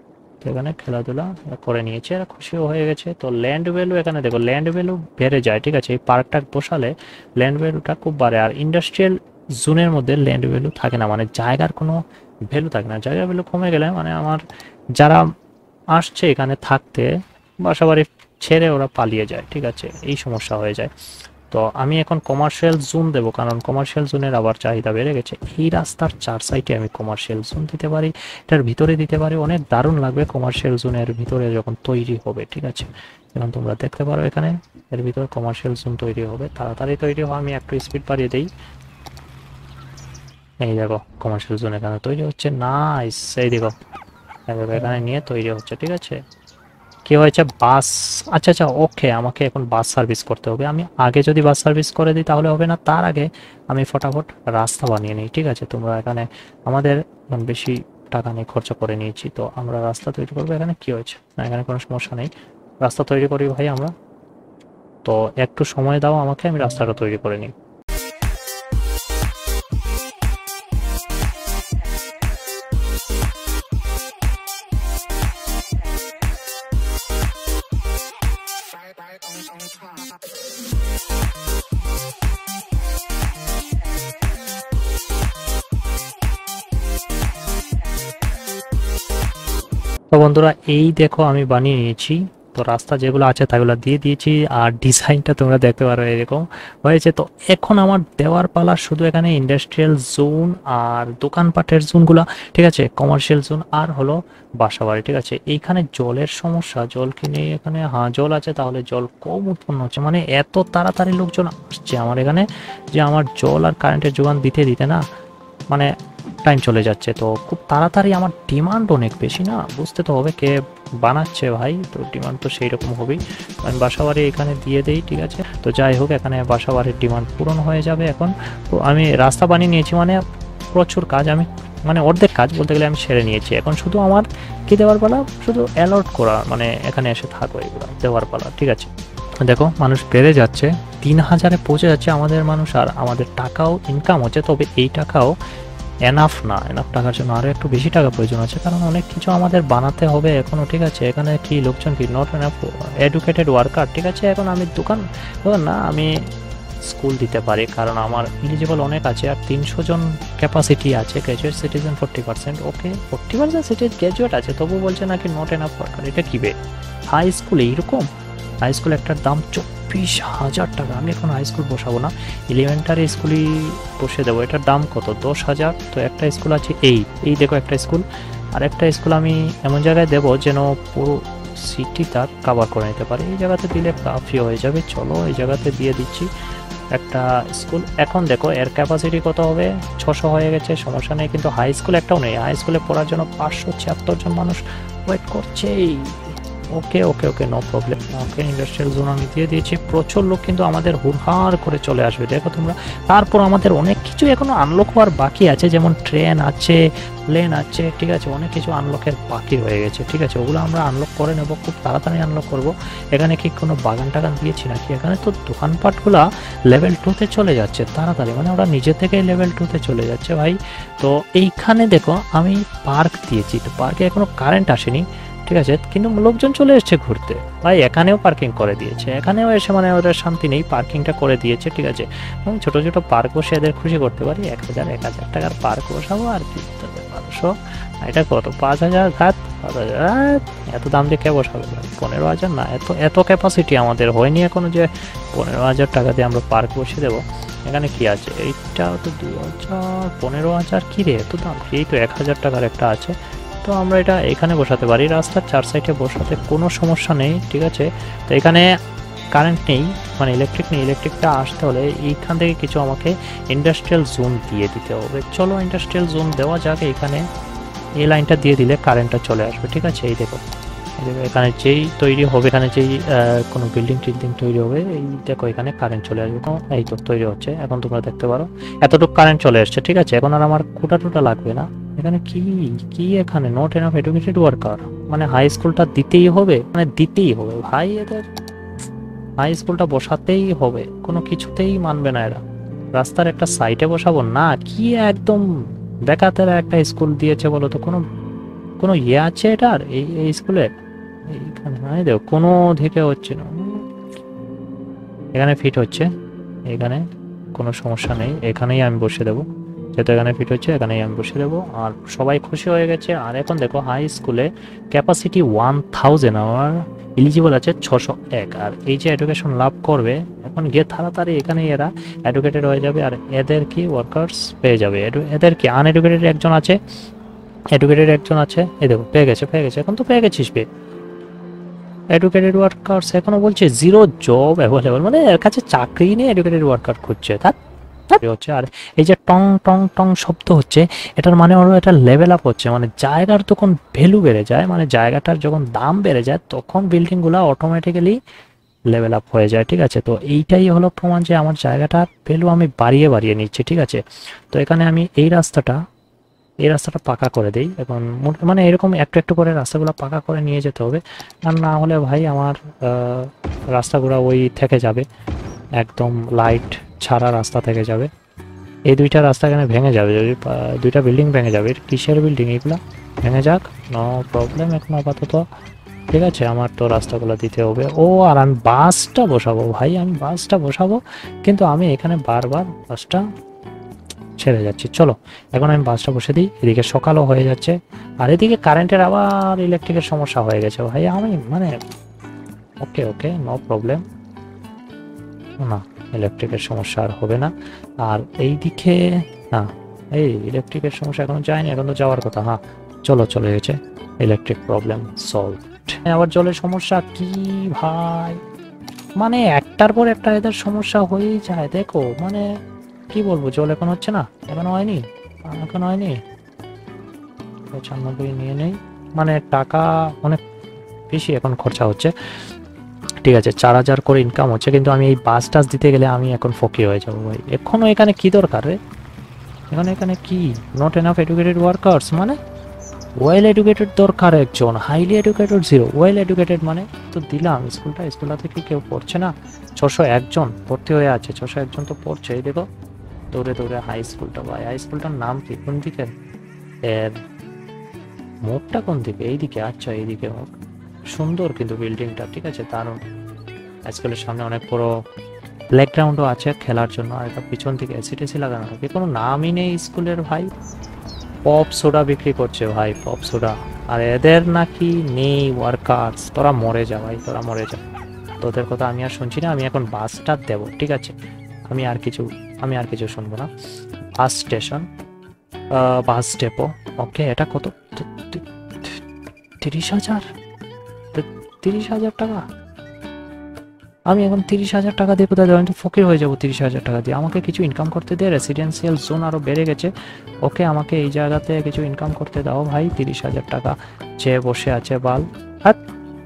এখানে খেলাধুলা করে নিয়েছে, এরা খুশিও হয়ে গেছে। তো ল্যান্ড ভ্যালু এখানে দেখো, ল্যান্ড ভ্যালু বেড়ে যায়, ঠিক আছে। এই পার্কটা বসালে ল্যান্ড ভ্যালুটা খুব বাড়ে। আর ইন্ডাস্ট্রিয়াল জোনের মধ্যে ল্যান্ড ভ্যালু থাকে না, মানে জায়গার কোনো ভ্যালু থাকে না। জায়গার ভ্যালু কমে গেলে মানে আমার যারা আসছে এখানে থাকতে বাসাবাড়ি ছেড়ে ওরা পালিয়ে যায়, ঠিক আছে, এই সমস্যা হয়ে যায়। তো আমি এখন কমার্শিয়াল জোন দেবো, কারণ কমার্শিয়াল জোনের আবার চাহিদা বেড়ে গেছে। এই রাস্তার চার সাইডে আমি কমার্শিয়াল জোন দিতে পারি, এটার ভিতরে দিতে পারি, অনেক দারুণ লাগবে কমার্শিয়াল জোনের ভিতরে যখন তৈরি হবে, ঠিক আছে। এখন তোমরা দেখতে পারো এখানে এর ভিতরে কমার্শিয়াল জোন তৈরি হবে, তাড়াতাড়ি তৈরি হয়। আমি একটু স্পিড বাড়িয়ে দিই, এই দেখো কমার্শিয়াল জোন এখানে তৈরি হচ্ছে। নাইস, এই দেখো এখানে নিয়ে তৈরি হচ্ছে, ঠিক আছে। কি হয়েছে, বাস, আচ্ছা আচ্ছা ওকে, আমাকে এখন বাস সার্ভিস করতে হবে। আমি আগে যদি বাস সার্ভিস করে দিই তাহলে হবে না, তার আগে আমি ফটাফট রাস্তা বানিয়ে নিই, ঠিক আছে। তোমরা এখানে আমাদের বেশি টাকা নিয়ে খরচা করে নিয়েছি, তো আমরা রাস্তা তৈরি করবো। এখানে কি হয়েছে, না এখানে কোনো সমস্যা নেই, রাস্তা তৈরি করি ভাই আমরা। তো একটু সময় দাও আমাকে, আমি রাস্তাটা তৈরি করে নিই। তো বন্ধুরা এই দেখো আমি বানিয়ে নিয়েছি। তো রাস্তা যেগুলো আছে তাগুলো দিয়ে দিয়েছি, আর ডিজাইনটা তোমরা দেখতে পারো এরকম হয়েছে। তো এখন আমার দেওয়ার পালা শুধু এখানে ইন্ডাস্ট্রিয়াল জোন আর দোকানপাটের জোনগুলো, ঠিক আছে, কমার্শিয়াল জোন আর হলো বাসাবাড়ি, ঠিক আছে। এইখানে জলের সমস্যা, জল কিনে এখানে, হ্যাঁ জল আছে, তাহলে জল কম উৎপন্ন হচ্ছে, মানে এত তাড়াতাড়ি লোকজন আসছে আমার এখানে যে আমার জল আর কারেন্টের যোগান দিতে দিতে না মানে টাইম চলে যাচ্ছে। তো খুব তাড়াতাড়ি আমার ডিমান্ড অনেক বেশি, না বুঝতে তো হবে কে বানাচ্ছে ভাই, তো ডিমান্ড তো সেই রকম হবেই। আমি বাসাবাড়ি এখানে দিয়ে দেই, ঠিক আছে। তো যাই হোক এখানে বাসাবাড়ির ডিমান্ড পূরণ হয়ে যাবে এখন। তো আমি রাস্তা বানিয়ে নিয়েছি, মানে প্রচুর কাজ আমি, মানে অর্ধেক কাজ বলতে গেলে আমি সেরে নিয়েছি। এখন শুধু আমার কি দেওয়ার পালা, শুধু অ্যালট করা, মানে এখানে এসে থাকো এগুলো দেওয়ার পালা, ঠিক আছে। দেখো মানুষ বেড়ে যাচ্ছে, তিন হাজারে পৌঁছে যাচ্ছে আমাদের মানুষ, আর আমাদের টাকাও ইনকাম হচ্ছে। তবে এই টাকাও এনাফ না, এনাফ টাকার জন্য আরও একটু বেশি টাকা প্রয়োজন আছে, কারণ অনেক কিছু আমাদের বানাতে হবে এখনও, ঠিক আছে। এখানে কি লোকজন কি নট এনাফ এডুকেটেড ওয়ার্কার, ঠিক আছে। এখন আমি দোকান না, আমি স্কুল দিতে পারি, কারণ আমার এলিজিবল অনেক আছে, আর তিনশো জন ক্যাপাসিটি আছে। Graduate citizen forty percent, okay forty percent city graduate আছে, তবু বলছে নাকি নট এনাফ ওয়ার্কার। এটা কি বে, হাই স্কুল এইরকম? হাই স্কুল একটার দাম চব্বিশ হাজার টাকা। আমি এখন হাই স্কুল বসাবো না, এলিমেন্টারি স্কুলই বসে দেবো। এটার দাম কত, দশ হাজার। তো একটা স্কুল আছে এই এই দেখো একটা স্কুল, আর একটা স্কুল আমি এমন জায়গায় দেবো যেন পুরো সিটি তার কাভার করে নিতে পারে। এই জায়গাতে দিলে কাফি হয়ে যাবে, চলো এই জায়গাতে দিয়ে দিচ্ছি একটা স্কুল। এখন দেখো এর ক্যাপাসিটি কত হবে, ছশো হয়ে গেছে, সমস্যা নেই। কিন্তু হাই স্কুল একটাও নেই, হাই স্কুলে পড়ার জন্য পাঁচশো ছিয়াত্তর জন মানুষ ওয়েট করছেই। Okay okay okay no problem. Okay industrial zone আমি দিয়ে দিয়েছি, প্রচুর লোক কিন্তু আমাদের হুড়হাড় করে চলে আসবে, দেখো তোমরা। তারপর আমাদের অনেক কিছু এখনো আনলক হওয়ার বাকি আছে, যেমন ট্রেন আছে, প্লেন আছে, ঠিক আছে, অনেক কিছু আনলকের বাকি রয়ে গেছে, ঠিক আছে। ওগুলো আমরা আনলক করে নেব, খুব তাড়াতাড়ি আনলক করব। এখানে কি কোনো বাগান টাগান দিয়েছি নাকি? এখানে তো দোকানপাটগুলা লেভেল টুতে চলে যাচ্ছে তাড়াতাড়ি, মানে ওরা নিজে থেকেই লেভেল টুতে চলে যাচ্ছে ভাই। তো এইখানে দেখো আমি পার্ক দিয়েছি, তো পার্কে এখনো কারেন্ট আসেনি, ঠিক আছে, কিন্তু লোকজন চলে এসছে ঘুরতে ভাই। এখানেও পার্কিং করে দিয়েছে, এখানেও এসে মানে ওদের শান্তি নেই, পার্কিংটা করে দিয়েছে, ঠিক আছে। ছোট ছোট পার্ক বসে এদের খুশি করতে পারি, এক হাজার এক হাজার টাকার পার্ক বসাবো আর কি। বারোশো, এটা কত, পাঁচ হাজার ঘাত, পাঁচ হাজার, এত দাম দিয়ে কে বসাবে ভাই? পনেরো হাজার না, এত এত ক্যাপাসিটি আমাদের হয়নি এখনো যে পনেরো হাজার টাকা দিয়ে আমরা পার্ক বসিয়ে দেবো। এখানে কি আছে, এইটা তো দু হাজার, পনেরো হাজার কি রে এত দাম? এই তো এক হাজার টাকার একটা আছে, তো আমরা এটা এখানে বসাতে পারি। রাস্তার চার সাইডে বসাতে কোনো সমস্যা নেই, ঠিক আছে। তো এখানে কারেন্ট নেই, মানে ইলেকট্রিক নেই, ইলেকট্রিকটা আসতে হলে এইখান থেকে কিছু আমাকে ইন্ডাস্ট্রিয়াল জোন দিয়ে দিতে হবে। চলো ইন্ডাস্ট্রিয়াল জোন দেওয়া যাক, এখানে এই লাইনটা দিয়ে দিলে কারেন্টটা চলে আসবে, ঠিক আছে। এই দেখো এখানে যেই তৈরি হবে, এখানে যেই কোনো বিল্ডিং টিল্ডিং তৈরি হবে, এই দেখো এখানে কারেন্ট চলে আসবে। এই তো তৈরি হচ্ছে, এখন তোমরা দেখতে পারো এতটুকু কারেন্ট চলে আসছে, ঠিক আছে। এখন আর আমার খুঁটা টুটা লাগবে না। এখানে কি কি এখানে নট এনাফ এডুকেটেড ওয়ার্কার, মানে হাই স্কুলটা দিতেই হবে, মানে দিতেই হবে ভাই, এদের হাই স্কুলটা বসাতেই হবে, কোনো কিছুতেই মানবে না এরা। রাস্তার একটা সাইডে বসাবো না, কি একদম বেকাতেরা একটা স্কুল দিয়েছে বলো তো, কোনো কোনো ইয়ে আছে এটার এই এই স্কুলে? এইখানে নাই দেখো, কোনো দিকে হচ্ছে না। এখানে ফিট হচ্ছে, এখানে কোনো সমস্যা নেই, এখানেই আমি বসে দেবো, যেহেতু এখানে ফিট হচ্ছে এখানেই আমি বসে দেবো। আর সবাই খুশি হয়ে গেছে। আর এখন দেখো হাই স্কুলে ক্যাপাসিটি ওয়ান থাউজেন্ড, আমার এলিজিবল আছে ছশো এক। আর এই যে এডুকেশন লাভ করবে এখন গিয়ে তাড়াতাড়ি এখানে এরা এডুকেটেড হয়ে যাবে, আর এদের কি ওয়ার্কার্স পেয়ে যাবে। এদের কি আনএডুকেটেড একজন আছে, এডুকেটেড একজন আছে, এই দেখো পেয়ে গেছে, পেয়ে গেছে, এখন তো পেয়ে গেছিস বে। এডুকেটেড ওয়ার্কার্স এখনো বলছে জিরো জব অ্যাভেলেবল, মানে এর কাছে চাকরি নেই, এডুকেটেড ওয়ার্কার খুঁজছে তার হচ্ছে। আর এই যে টং টং টং শব্দ হচ্ছে, এটার মানে হলো এটা লেভেল আপ হচ্ছে, মানে জায়গার তখন ভ্যালু বেড়ে যায়, মানে জায়গাটার যখন দাম বেড়ে যায় তখন বিল্ডিংগুলো অটোমেটিক্যালি লেভেল আপ হয়ে যায়, ঠিক আছে। তো এইটাই হলো প্রমাণ যে আমার জায়গাটার ভ্যালু আমি বাড়িয়ে বাড়িয়ে নিচ্ছি, ঠিক আছে। তো এখানে আমি এই রাস্তাটা এই রাস্তাটা পাকা করে দিই এখন, মানে এরকম একটু একটু করে রাস্তাগুলো পাকা করে নিয়ে যেতে হবে, আর না হলে ভাই আমার রাস্তাগুলো ওই থেকে যাবে, একদম লাইট ছাড়া রাস্তা থেকে যাবে। এই দুইটা রাস্তা এখানে ভেঙে যাবে, যদি দুইটা বিল্ডিং ভেঙে যাবে। কিসের বিল্ডিং এগুলো? ভেঙে যাক, নো প্রবলেম এখন আপাতত, ঠিক আছে। আমার তো রাস্তাগুলো দিতে হবে। ও আর আমি বাসটা বসাবো ভাই, আমি বাসটা বসাবো, কিন্তু আমি এখানে বারবার বাসটা ছেড়ে যাচ্ছি। চলো এখন আমি বাসটা বসে দিই। এদিকে সকালও হয়ে যাচ্ছে, আর এদিকে কারেন্টের আবার ইলেকট্রিকের সমস্যা হয়ে গেছে ভাই। আমি মানে ওকে ওকে নো প্রবলেম, না ইলেকট্রিকের সমস্যা আর হবে না। আর এই দিকে না, এই ইলেকট্রিকের সমস্যা এখনো যায়নি, এখন তো যাওয়ার কথা। হ্যাঁ চলো চলে গেছে, ইলেকট্রিক প্রবলেম সলভড। আবার জলের সমস্যা কি ভাই, মানে একটার পর একটা এদের সমস্যা হয়েই যায়। দেখো মানে কি বলবো, জল এখন হচ্ছে না, এখন হয়নি, এখন হয়নি। পঁচানব্বই নিয়ে নেই, মানে টাকা অনেক বেশি এখন খরচা হচ্ছে, ঠিক আছে। চার হাজার করে ইনকাম হচ্ছে, কিন্তু আমি এই বাস টাস দিতে গেলে আমি এখন ফকি হয়ে যাবো ভাই। এখনো এখানে কি দরকার রে, এখন এখানে কি নট এনাফ এডুকেটেড ওয়ার্কার্স, মানে ওয়েল এডুকেটেড দরকার একজন, highly educated zero, well educated মানে তো দিলাম। স্কুলটা স্কুলটা থেকে কেউ পড়ছে না, ছশো একজন ভর্তি হয়ে আছে, ছশো একজন তো পড়ছে। এই দেখো দৌড়ে দৌড়ে হাই স্কুলটা, ভাই হাই স্কুলটার নাম কি, কোন দিকে এর মুখটা, কোন দিকে? এইদিকে, আচ্ছা এইদিকে মুখ, সুন্দর কিন্তু বিল্ডিংটা, ঠিক আছে দারুণ। স্কুলের সামনে অনেক বড় প্লেগ্রাউন্ডও আছে খেলার জন্য, আর এটা পিছন থেকে এসি টেসি লাগানো থাকে, কোনো নামই নেই স্কুলের ভাই। পপ সোডা বিক্রি করছে ভাই, পপ সোডা, আর এদের নাকি নেই ওয়ার্কার্স। তোরা মরে যা ভাই, তোরা মরে যা, তোদের কথা আমি আর শুনছি না। আমি এখন বাসটা দেব, ঠিক আছে, আমি আর কিছু আমি আর কিছু শুনবো না। Bus station, bus depot, okay. এটা কত? তিরিশ হাজার তিরিশ হাজার টাকা আমি এখন তিরিশ হাজার টাকা দিয়ে কোথায় যাবো? আমি তো ফকির হয়ে যাবো তিরিশ হাজার টাকা দিয়ে। আমাকে কিছু ইনকাম করতে দে, রেসিডেন্সিয়াল জোন আরও বেড়ে গেছে, ওকে আমাকে এই জায়গাতে কিছু ইনকাম করতে দাও ভাই। তিরিশ হাজার টাকা চেয়ে বসে আছে বাল, হাত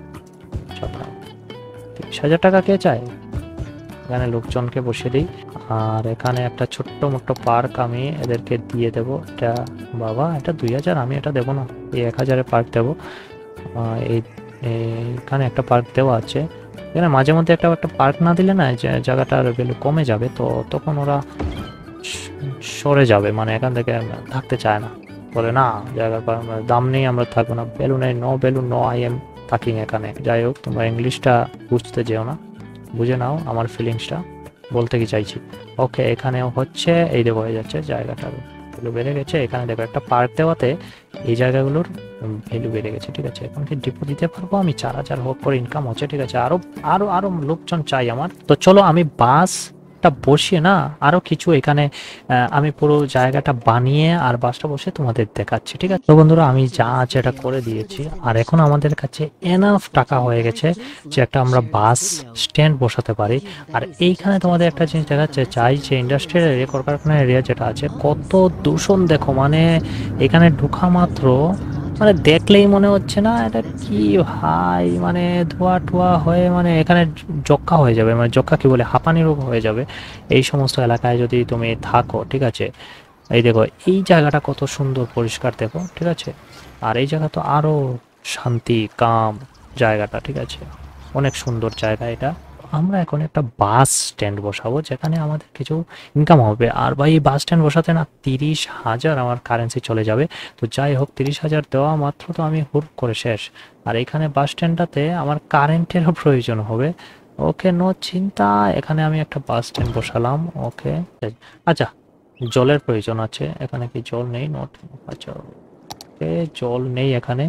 তিরিশ হাজার টাকা কে চায়? এখানে লোকজনকে বসে দিই, আর এখানে একটা ছোট্ট মোট্ট পার্ক আমি এদেরকে দিয়ে দেবো। এটা বাবা, এটা দুই হাজার, আমি এটা দেবো না, এই এক হাজারে পার্ক দেবো। এই এখানে একটা পার্ক দেওয়া আছে, এখানে মাঝে মধ্যে একটা একটা পার্ক না দিলে না জায়গাটার ভ্যালু কমে যাবে, তো তখন ওরা সরে যাবে, মানে এখান থেকে থাকতে চায় না, বলে না জায়গার দাম নেই, আমরা থাকবো না, ভ্যালু নেই, no value no I am থাকিং এখানে। যাই হোক তোমরা ইংলিশটা বুঝতে যেও না, বুঝে নাও আমার ফিলিংসটা, বলতে কি চাইছি। ওকে এখানেও হচ্ছে, এই দেখো হয়ে যাচ্ছে, জায়গাটার ভ্যালু বেড়ে গেছে। এখানে দেখো একটা পার্ক দেওয়াতে এই জায়গাগুলোর ভ্যালু বেড়ে গেছে, ঠিক আছে। এখন কি ডিপো দিতে পারবো আমি? চার হাজার হোক করে ইনকাম হচ্ছে, ঠিক আছে। আরো আরো আরো লোকজন চাই আমার, তো চলো আমি বাসটা বসিয়ে না আরো কিছু এখানে আমি পুরো জায়গাটা বানিয়ে আর বাসটা বসে তোমাদের দেখাচ্ছি, ঠিক আছে। তো বন্ধুরা আমি যা আছে এটা করে দিয়েছি, আর এখন আমাদের কাছে এনাফ টাকা হয়ে গেছে যে একটা আমরা বাস স্ট্যান্ড বসাতে পারি। আর এইখানে তোমাদের একটা জিনিস দেখাচ্ছে চাই, যে ইন্ডাস্ট্রিয়াল এরিয়া, কলকারখানা এরিয়া যেটা আছে, কত দূষণ দেখো, মানে এখানে ঢোকা মাত্র মানে দেখলেই মনে হচ্ছে না এটা কি ভাই, মানে ধোয়া টোয়া হয়ে মানে এখানে যক্ষা হয়ে যাবে, মানে যক্ষা কি বলে, হাঁপানি রোগ হয়ে যাবে এই সমস্ত এলাকায় যদি তুমি থাকো, ঠিক আছে। এই দেখো এই জায়গাটা কত সুন্দর পরিষ্কার দেখো, ঠিক আছে। আর এই জায়গা তো আরো শান্তি কাম জায়গাটা, ঠিক আছে, অনেক সুন্দর জায়গা এটা। আমরা এখন একটা বাস স্ট্যান্ড বসাবো যেখানে আমাদের কিছু ইনকাম হবে। আর ভাই এই বাস স্ট্যান্ড বসাতে না তিরিশ হাজার আমার কারেন্সি চলে যাবে। তো যাই হোক, তিরিশ হাজার দেওয়া মাত্র তো আমি হুট করে শেষ। আর এখানে বাস স্ট্যান্ডটাতে আমার কারেন্টেরও প্রয়োজন হবে। ওকে, নো চিন্তা, এখানে আমি একটা বাস স্ট্যান্ড বসালাম। ওকে, আচ্ছা জলের প্রয়োজন আছে, এখানে কি জল নেই? নোট, আচ্ছা ওকে, জল নেই এখানে,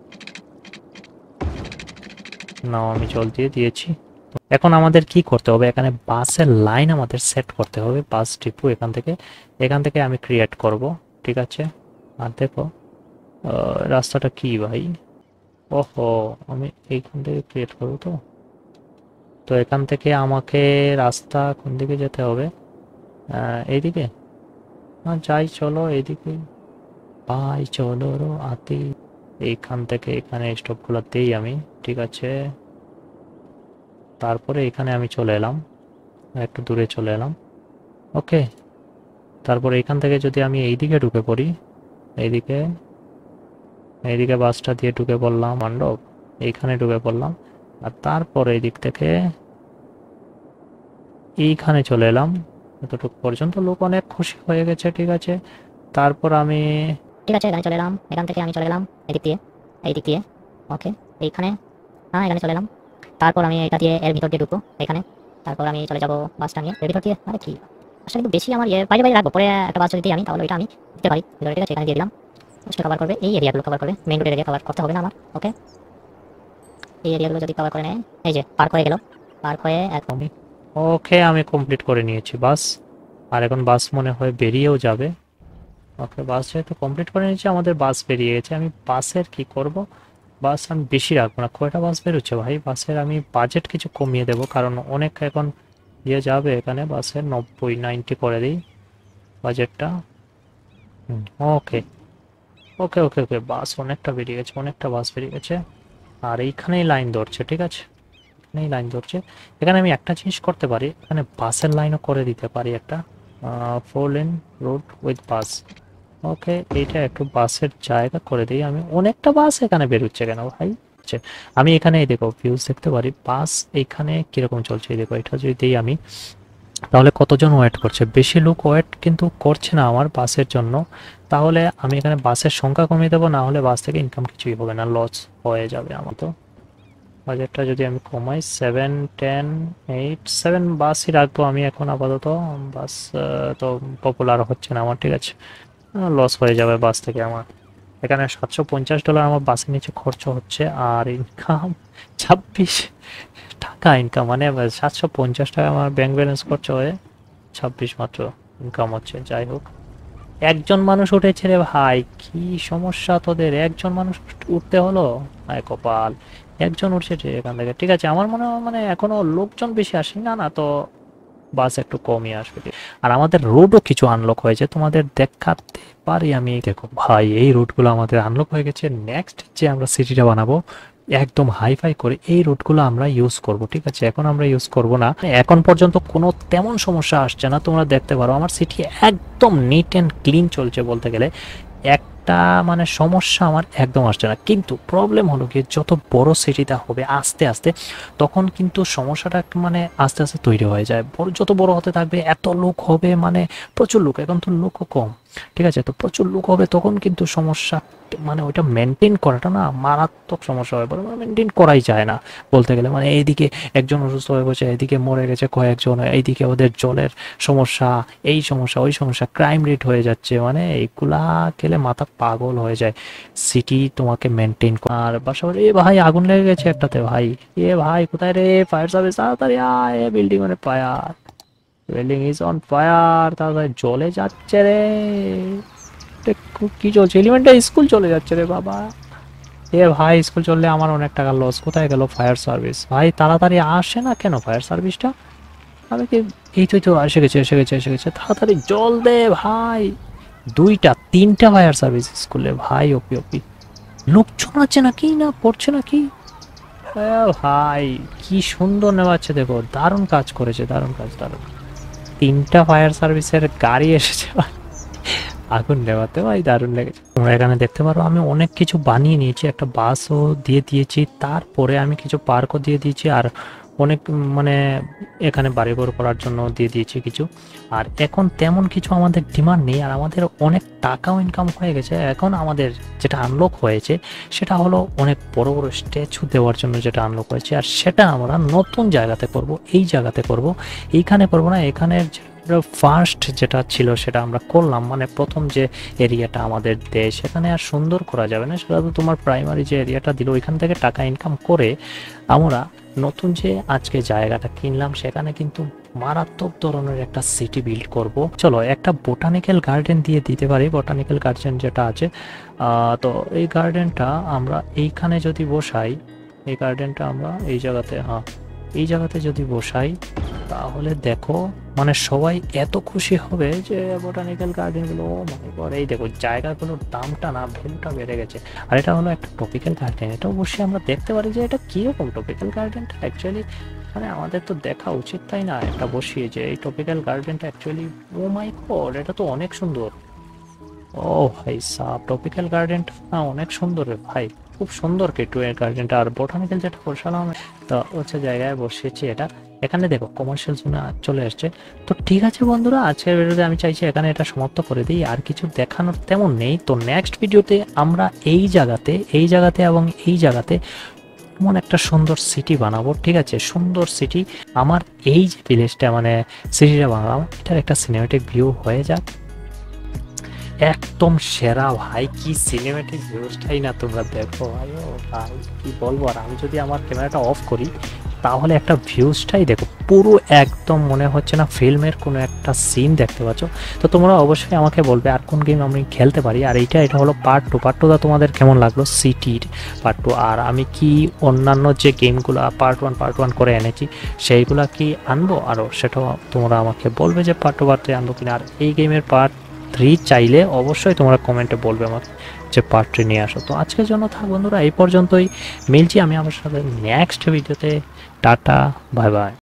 না আমি জল দিয়ে দিয়েছি। এখন আমাদের কি করতে হবে, এখানে বাসের লাইন আমাদের সেট করতে হবে। বাস ডিপো এখান থেকে এখান থেকে আমি ক্রিয়েট করব, ঠিক আছে। আর দেখো রাস্তাটা কি ভাই, ওহো আমি এইখান থেকে ক্রিয়েট করবো। তো তো এখান থেকে আমাকে রাস্তা কোন দিকে যেতে হবে? এইদিকে না, যাই চলো এইদিকে ভাই, চলো রো আতি। এইখান থেকে এখানে স্টপগুলো দেই আমি, ঠিক আছে। তারপরে এখানে আমি চলে এলাম, একটু দূরে চলে এলাম। ওকে, তারপরে এখান থেকে যদি আমি এইদিকে ঢুকে পড়ি, এইদিকে এইদিকে বাসটা দিয়ে ঢুকে পড়লাম মণ্ডপ, এইখানে ঢুকে পড়লাম। আর তারপর এই দিক থেকে এইখানে চলে এলাম। এতটুকু পর্যন্ত লোক অনেক খুশি হয়ে গেছে, ঠিক আছে। তারপর আমি ঠিক আছে এখানে চলে এলাম, এখান থেকে আমি চলে এলাম এদিক দিয়ে, এই দিক দিয়ে। ওকে, এইখানে, হ্যাঁ এখানে চলে এলাম। তারপর আমি এটা দিয়ে এর ভিতর দিয়ে ঢুকবো এখানে। তারপর আমি চলে যাবো বাসটা নিয়ে এর ভিতর দিয়ে। মানে কি আসলে কিন্তু বেশি আমার ইয়ে বাইরে বাইরে রাখবো, পরে একটা বাস যদি দিই আমি, তাহলে ওইটা আমি দিতে পারি ভিতরে, ঠিক আছে। এখানে দিয়ে দিলাম, সেটা কভার করবে, এই এরিয়াগুলো কভার করবে, মেইন রোড এরিয়া কভার করতে হবে না আমার। ওকে, এই এরিয়াগুলো যদি কভার করে নেয়, এই যে পার্ক হয়ে গেল, পার্ক হয়ে এখন ওকে আমি কমপ্লিট করে নিয়েছি বাস। আর এখন বাস মনে হয় বেরিয়েও যাবে। ওকে, বাস যেহেতু কমপ্লিট করে নিয়েছি, আমাদের বাস বেরিয়ে গেছে। আমি বাসের কি করব, বাস আমি বেশি রাখবো না। কয়টা বাস বেরোচ্ছে ভাই? বাসের আমি বাজেট কিছু কমিয়ে দেবো, কারণ অনেক এখন ইয়ে যাবে এখানে। বাসের নব্বই নাইনটি করে দিই বাজেটটা। হুম, ওকে ওকে ওকে ওকে বাস অনেকটা বেরিয়ে গেছে, অনেকটা বাস বেরিয়ে গেছে। আর এইখানেই লাইন ধরছে, ঠিক আছে, এখানেই লাইন ধরছে। এখানে আমি একটা জিনিস করতে পারি, এখানে বাসের লাইনও করে দিতে পারি একটা, four lane road with bus. Okay, এইটা একটু বাসের জায়গা করে দিই আমি। অনেকটা বাস এখানে বেরোচ্ছে কেন ভাই? আমি এখানে এই দেখো ভিউজ দেখতে পারি, বাস এইখানে কিরকম চলছে। এই দেখো, এটা যদি দিই আমি, তাহলে কতজন ওয়েট করছে? বেশি লোক ওয়েট কিন্তু করছে না আমার বাসের জন্য। তাহলে আমি এখানে বাসের সংখ্যা কমিয়ে দেবো, না হলে বাস থেকে ইনকাম কিছুই হবে না, লস হয়ে যাবে আমার। তো বাজেটটা যদি আমি কমাই, সেভেন টেন এইট সেভেন বাসই রাখবো আমি এখন আপাতত। বাস তো পপুলার হচ্ছে না আমার, ঠিক আছে, লস হয়ে যাবে বাস থেকে আমার। এখানে সাতশো পঞ্চাশ ডলার আমার বাসের নিচে খরচ হচ্ছে, আর ইনকাম ছাব্বিশ টাকা ইনকাম, মানে সাতশো পঞ্চাশ টাকা আমার ব্যাংক ব্যালেন্স খরচ হয়ে ছাব্বিশ মাত্র ইনকাম হচ্ছে। যাই হোক, একজন মানুষ উঠেছে রে ভাই, কি সমস্যা তোদের? একজন মানুষ উঠতে হলো, আয় কপাল, একজন উঠছে এখান থেকে, ঠিক আছে। আমার মনে হয় মানে এখনো লোকজন বেশি আসেনি, না না তো বাস একটু কমই আসবে। আর আমাদের রোডও কিছু আনলক হয়েছে, তোমাদের দেখাতে পারি আমি। দেখো ভাই, এই রুটগুলো আমাদের আনলক হয়ে গেছে। নেক্সট যে আমরা সিটিটা বানাবো একদম হাইফাই করে, এই রুটগুলো আমরা ইউজ করব, ঠিক আছে। এখন আমরা ইউজ করব না, এখন পর্যন্ত কোনো তেমন সমস্যা আসছে না। তোমরা দেখতে পারো আমার সিটি একদম নিট অ্যান্ড ক্লিন চলছে বলতে গেলে, একটা মানে সমস্যা আমার একদম আসছে না। কিন্তু প্রবলেম হলো কি, যত বড় সিটিটা হবে আস্তে আস্তে, তখন কিন্তু সমস্যাটা মানে আস্তে আস্তে তৈরি হয়ে যায়। বড় যত বড় হতে থাকবে, এত লোক হবে, মানে প্রচুর লোক, এখন তো লোকও কম, ঠিক আছে। তো প্রচুর লোক হবে, তখন কিন্তু সমস্যা মানে ওইটা মেনটেন করাটা না মারাত্মক সমস্যা হয়ে পড়ে, মানে মেনটেন করাই যায় না বলতে গেলে। মানে এইদিকে একজন অসুস্থ হয়ে গেছে, এইদিকে মরে গেছে কয়েকজন, এইদিকে ওদের জলের সমস্যা, এই সমস্যা ওই সমস্যা, ক্রাইম রেট হয়ে যাচ্ছে, মানে এইগুলা গেলে মাথা পাগল হয়ে যায়। সিটি তোমাকে মেনটেন। আর পাশাপাশি এ ভাই আগুন লেগে গেছে একটাতে ভাই, এ ভাই কোথায় রে? ফায়ার সার্ভিস তাড়াতাড়ি আয়, বিল্ডিং মানে fire, building is on fire, তাড়াতাড়ি জ্বলে যাচ্ছে রে। কি চলছে? এলিমেন্টারি স্কুল চলে যাচ্ছে রে বাবা। এ ভাই, স্কুল চললে আমার অনেক টাকা লস। কোথায় গেল ফায়ার সার্ভিস? ভাই তাড়াতাড়ি আসে না কেন ফায়ার সার্ভিসটা? আমি কি এই তুই তো এসে গেছে এসে গেছে এসে গেছে তাড়াতাড়ি জল দে ভাই। দুইটা তিনটা ফায়ার সার্ভিস স্কুলে ভাই, ওপি ওপি। লোকজন আছে নাকি না পড়ছে নাকি? ভাই কি সুন্দর নেওয়াচ্ছে, দেখো দারুণ কাজ করেছে, দারুণ কাজ, দারুণ। তিনটা ফায়ার সার্ভিসের গাড়ি এসেছে আগুন নেভাতে, ভাই দারুণ লেগেছে। তোমরা এখানে দেখতে পারো আমি অনেক কিছু বানিয়ে নিয়েছি, একটা বাসও দিয়ে দিয়েছি, তারপরে আমি কিছু পার্কও দিয়ে দিয়েছি। আর অনেক মানে এখানে বাড়িঘর করার জন্য দিয়ে দিয়েছি কিছু। আর এখন তেমন কিছু আমাদের ডিমান্ড নেই, আর আমাদের অনেক টাকাও ইনকাম হয়ে গেছে। এখন আমাদের যেটা আনলক হয়েছে সেটা হলো অনেক বড় বড় স্ট্যাচু দেওয়ার জন্য যেটা আনলক হয়েছে, আর সেটা আমরা নতুন জায়গাতে করব, এই জায়গাতে করব, এইখানে করব না। এখানের ফার্স্ট যেটা ছিল সেটা আমরা করলাম, মানে প্রথম যে এরিয়াটা আমাদের দেশ, সেখানে আর সুন্দর করা যাবে না, সেটা তো তোমার প্রাইমারি যে এরিয়াটা দিল ওইখান থেকে টাকা ইনকাম করে আমরা নতুন যে আজকে জায়গাটা কিনলাম সেখানে কিন্তু মারাত্মক ধরনের একটা সিটি বিল্ড করব। চলো একটা বোটানিক্যাল গার্ডেন দিয়ে দিতে পারি, বোটানিক্যাল গার্ডেন যেটা আছে। তো এই গার্ডেনটা আমরা এইখানে যদি বসাই, এই গার্ডেনটা আমরা এই জায়গাতে, হ্যাঁ এই জায়গাতে যদি বসাই, তাহলে দেখো মানে সবাই এত খুশি হবে যে বোটানিক্যাল গার্ডেনগুলো, মানে পরে এই দেখো জায়গাগুলোর দামটা না, ভ্যালুটা বেড়ে গেছে। আর এটা হলো একটা টপিক্যাল গার্ডেন, এটা অবশ্যই আমরা দেখতে পারি যে এটা কীরকম টপিক্যাল গার্ডেনটা অ্যাকচুয়ালি, মানে আমাদের তো দেখা উচিত তাই না, একটা বসিয়ে যে এই টপিক্যাল গার্ডেনটা অ্যাকচুয়ালি, ও মাই গড এটা তো অনেক সুন্দর। ও ভাই সাহ, টপিক্যাল গার্ডেনটা না অনেক সুন্দর রে ভাই, খুব সুন্দর কেটু এর গার্ডেনটা। আর বোটানিক্যাল যেটা বসালাম তো হচ্ছে জায়গায় বসিয়েছি এটা, এখানে দেখো কমার্শিয়াল জোনে চলে আসছে। তো ঠিক আছে বন্ধুরা, আজকের ভিডিওতে আমি চাইছি এখানে এটা সমাপ্ত করে দিই, আর কিছু দেখানোর তেমন নেই। তো নেক্সট ভিডিওতে আমরা এই জায়গাতে এই জায়গাতে এবং এই জায়গাতে এমন একটা সুন্দর সিটি বানাবো, ঠিক আছে, সুন্দর সিটি। আমার এই যে ভিলেজটা মানে সিটিটা বানালাম, এটার একটা সিনেমেটিক ভিউ হয়ে যাক, একদম সেরা ভাই। কি সিনেমেটিক ভিউজটাই না তোমরা দেখো ভাই, ও ভাই কি বলবো। আর আমি যদি আমার ক্যামেরাটা অফ করি তাহলে একটা ভিউজটাই দেখো, পুরো একদম মনে হচ্ছে না ফিল্মের কোনো একটা সিন দেখতে পাচ্ছ। তো তোমরা অবশ্যই আমাকে বলবে আর কোন গেম আমি খেলতে পারি। আর এইটা এটা হলো পার্ট টু, পার্ট টুটা তোমাদের কেমন লাগলো সিটির পার্ট টু। আর আমি কি অন্যান্য যে গেমগুলো পার্ট ওয়ান পার্ট ওয়ান করে এনেছি সেইগুলা কি আনবো আরও, সেটাও তোমরা আমাকে বলবে যে পার্ট টু পার্ট থ্রি আনবো কিনা। আর এই গেমের পার্ট থ্রি চাইলে অবশ্যই তোমরা কমেন্টে বলবে আমাকে যে পার্ট থ্রি নিয়ে আসো। তো আজকের জন্য থাক বন্ধুরা, এই পর্যন্তই, মিলছি আমি আমার সাথে নেক্সট ভিডিওতে। Tata, bye by.